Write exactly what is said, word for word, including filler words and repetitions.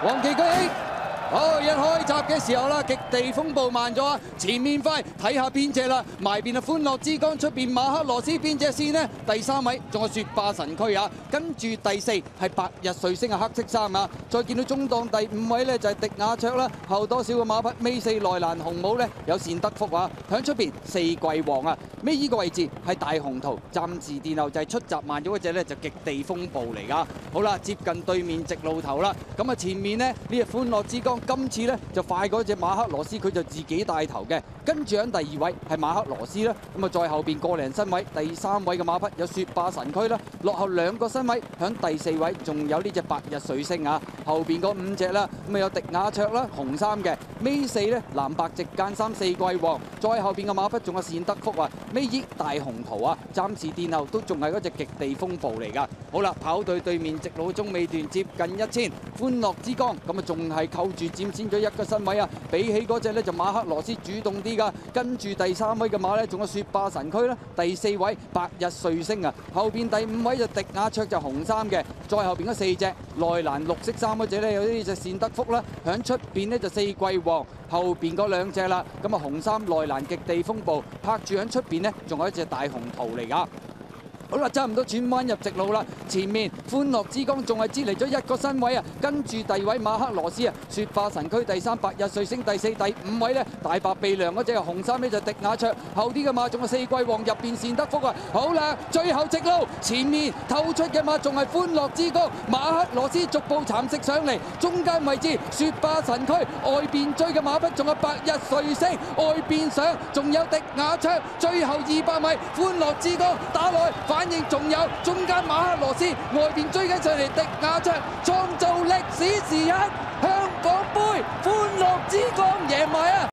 黃旗舉起。好，一開閘嘅時候啦，極地風暴慢咗啊！前面快，睇下邊隻啦，埋邊啊歡樂之光，出邊馬克羅斯邊隻先呢？第三位仲有雪霸神區啊，跟住第四係白日彗星啊，黑色衫啊，再見到中檔第五位呢，就係迪亞卓啦，後多少個馬匹尾四內蘭紅帽呢，有善德福啊，響出邊四季王啊，尾依個位置係大紅圖，暫時殿後就係出閘慢咗嗰隻呢，就極地風暴嚟噶。好啦，接近對面直路頭啦，咁啊前面呢，呢隻歡樂之光。今次咧就快過隻馬克羅斯，佢就自己帶頭嘅。跟住喺第二位係馬克羅斯啦，咁啊再後邊個零身位，第三位嘅馬匹有雪霸神區啦，落後兩個身位，響第四位仲有呢隻白日彗星啊，後邊嗰五隻啦，咁啊有迪亞卓啦，紅衫嘅，尾四咧藍白直間衫四季王，再後邊嘅馬匹仲有善德福啊，尾依大紅圖啊，暫時殿後都仲係嗰隻極地風暴嚟㗎。好啦，跑隊對面直路中尾段接近一千，歡樂之光咁啊仲係扣住佔先咗一個身位啊！比起嗰隻呢，就馬克羅斯主動啲㗎，跟住第三位嘅馬呢，仲有雪霸神區啦，第四位白日彗星啊，後邊第五位就迪亞卓就紅衫嘅，再後邊嗰四隻內蘭綠色衫嗰隻呢，有呢隻善德福啦，響出邊呢，就四季王，後邊嗰兩隻啦，咁啊紅衫內蘭極地風暴拍住響出邊呢，仲有一隻大紅圖嚟㗎。好啦，差唔多轉彎入直路啦，前面歡樂之光仲係支離咗一個身位啊，跟住第二位馬克羅斯啊，雪霸神區第三，白日彗星第四，第五位呢，大白鼻梁嗰隻紅衫呢，就迪亞卓，後啲嘅馬仲有四季王，入邊善德福啊，好啦，最後直路前面透出嘅馬仲係歡樂之光，馬克羅斯逐步蠶食上嚟，中間位置雪霸神區，外邊追嘅馬匹仲有白日彗星，外邊上仲有迪亞卓，最後二百米歡樂之光打落去。反應仲有中間馬克羅斯，外邊追緊上嚟迪亞卓，創造歷史時刻，香港杯歡樂之光贏埋啊！